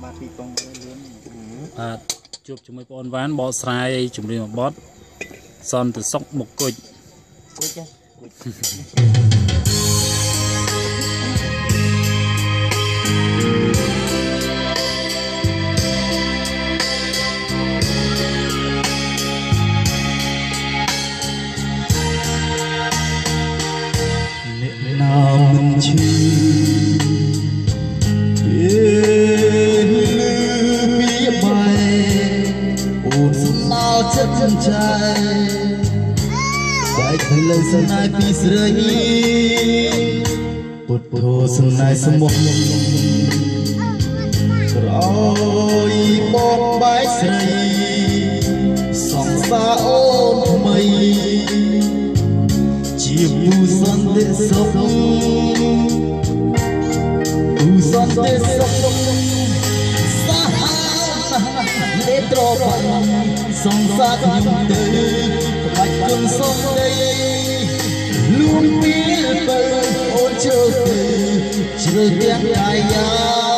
ជួបជាមួយបងវ៉ាន់បកស្រាយជំរាបបត់សន្តិសុខមកគុជមិនឈឺចិត្តใจបែកទៅលើស្នេហ៍ពីស្រីពុតពោស្នេហ៍សមុខក្រោយបងបែកស្រីសង្សារអូនថ្មីជាពូសន្តិសុខពូសន្តិសុខលេត្របានសង្សារខ្ញុំទៅក្បាច់គុណសុំដីលួងពីបើអូនជើទៅជ្រើទាំងកាយា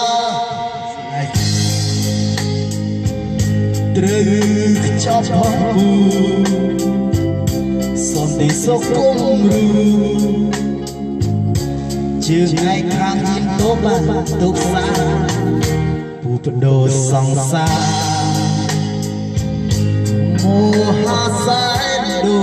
ត្រូវខ្ចប់ផងពូសន្តិសុខគុំរូជើងឯខាងជិះតូបានទុកសាពូបដូរសង្សារមហាសែនដូ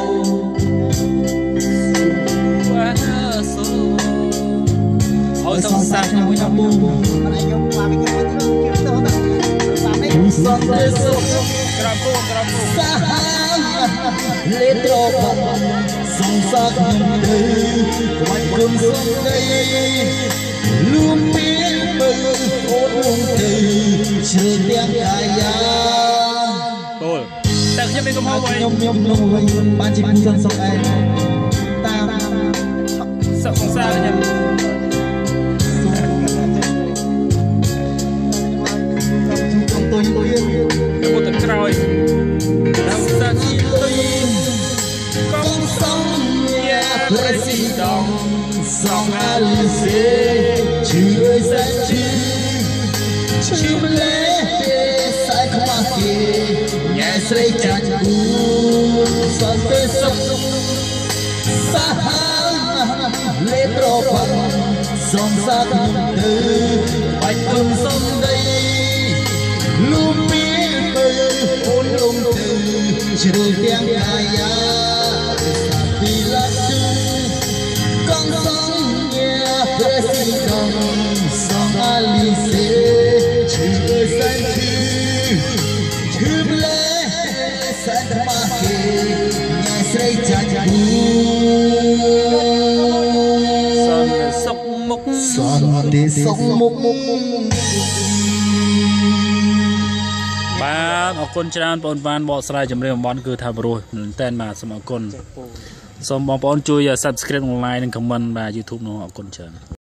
ឲ្យសង្សារខ្ញុំខ្ញុំពុំខ្ញុំមកពីខ្ញុំទៅពូសន្តិសុខក្រំពុំសាហាលេត្របានសង្សារខ្ញុំទៅក្បាច់គុណសុំដីលួងពីមើលអូនលងទៅជ្រើទាំងកាយាពលតែខ្ញុំមានកំហុសវិញខ្ញុំលងវិញបានជាមិនទាន់សុខឯងតាមសុខសង្សារខ្ញុំទុយខ្ញុំទៅក្រោយដល់សាច់ទុយកងសំញាប្រសិទ្ធដំសងអាលីសេជឿសាច់ជឿម្លេសាច់ខ្វះគេញ៉ែស្រីចាច់គូសន្តិសុខសាហាលេត្របានសងសាខ្ញុំទៅបាច់គុំសំដីលូពីមើលអូនលងទៅជ្រើទាំងកាយាសាពីឡាទូកងសងញាព្រះសិទ្ធំសងអាលីសេជឿសាច់ជឿម្លេសែនថ្មគេញ៉ែស្រីចាច់គូសន្តិសុខមុខសន្តិសុខមុខបាទអរគុណច្រើនបងប្អូនបកស្រាយចម្រៀងបំបន់គឺថាព្រោះមែនតើបាទសូមអរគុណសូមបងប្អូនជួយ Subscribe និង Like និង Comment បាទ YouTube នោះអរគុណច្រើន